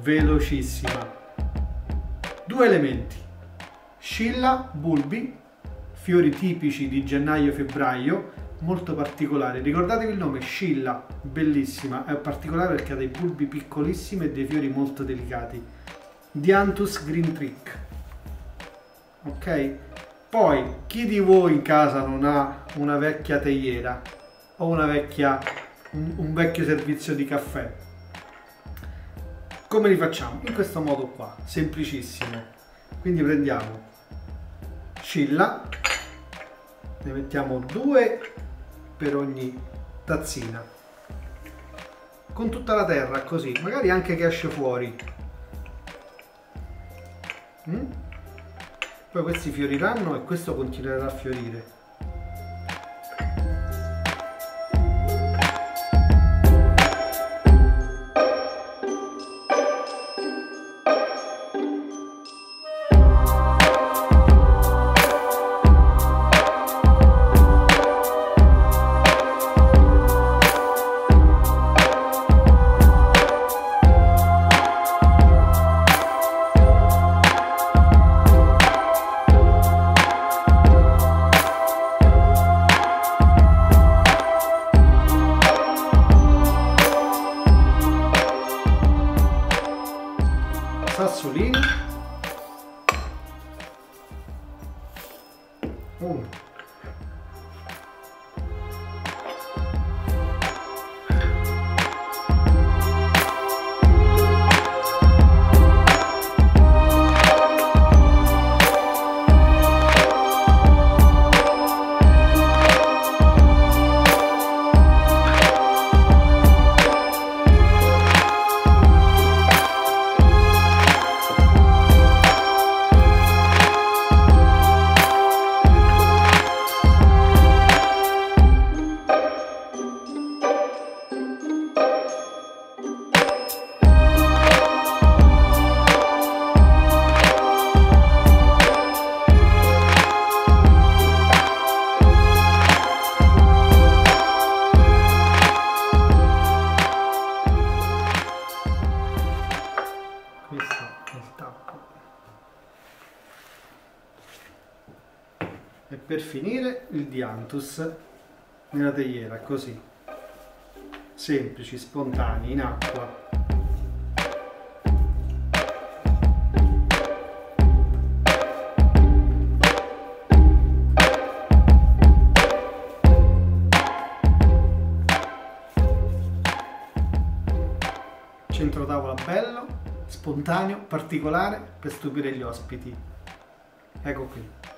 velocissima. 2 elementi: scilla, bulbi, fiori tipici di gennaio-febbraio, molto particolari. Ricordatevi il nome, scilla, bellissima, è particolare perché ha dei bulbi piccolissimi e dei fiori molto delicati. Dianthus green trick. Ok? Poi, chi di voi in casa non ha una vecchia teiera o un vecchio servizio di caffè? Come li facciamo? In questo modo qua, semplicissimo. Quindi prendiamo scilla, ne mettiamo 2 per ogni tazzina, con tutta la terra così, magari anche che esce fuori. Poi questi fioriranno e questo continuerà a fiorire. Sassolini, 1, questo è il tappo. E per finire il Dianthus nella teiera, così, semplici, spontanei, in acqua. Centro tavola bello, spontaneo, particolare per stupire gli ospiti. Ecco qui.